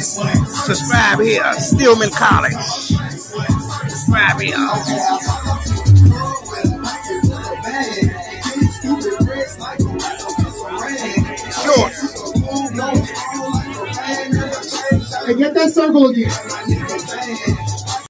Subscribe here, Stillman College. Subscribe here. Short. Hey, get that circle again.